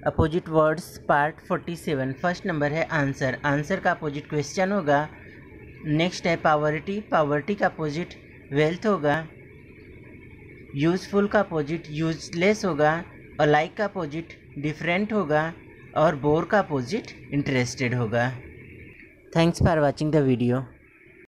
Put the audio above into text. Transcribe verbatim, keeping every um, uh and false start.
Opposite words part forty seven. First number है answer. Answer का opposite question होगा। Next है पावर्टी। पावर्टी का अपोजिट वेल्थ होगा। यूज़फुल का अपोजिट यूजलेस होगा। और लाइक का अपोजिट डिफरेंट होगा। और बोर का अपोजिट इंटरेस्टेड होगा। Thanks for watching the video.